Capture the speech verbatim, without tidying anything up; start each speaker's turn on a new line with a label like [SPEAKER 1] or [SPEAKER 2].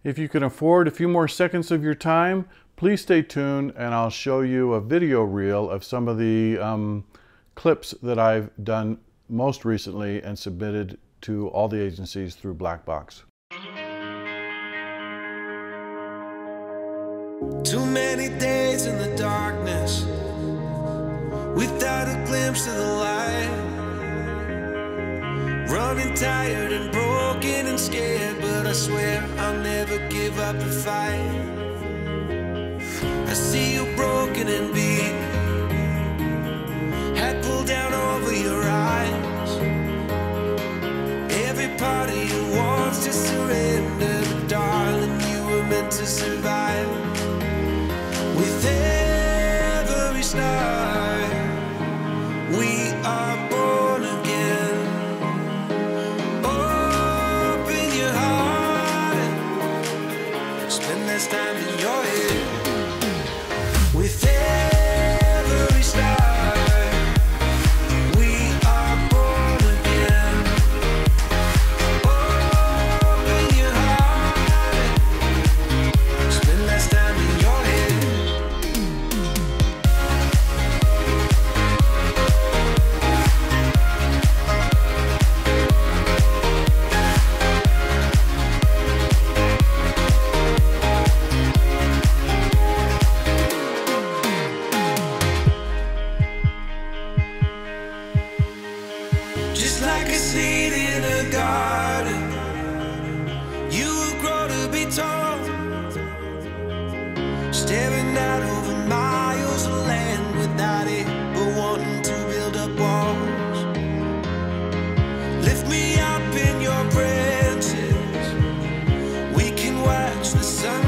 [SPEAKER 1] If you can afford a few more seconds of your time, please stay tuned and I'll show you a video reel of some of the um, clips that I've done most recently and submitted to all the agencies through Black Box.
[SPEAKER 2] Too many days in the darkness without a glimpse of the light. Running tired and broken and scared, but I swear I'll never give up the fight. I see you broken and beat, head pulled down over your eyes. Every part of you wants to surrender, but darling, you were meant to survive. With every start, we are born again. Open your heart, spend less time in your head. With every start, we are born again. Open your heart, spend less time in your head. Just like a seed in a garden, you will grow to be tall, staring out over miles of land without it, but wanting to build up walls. Lift me up in your branches, we can watch the sun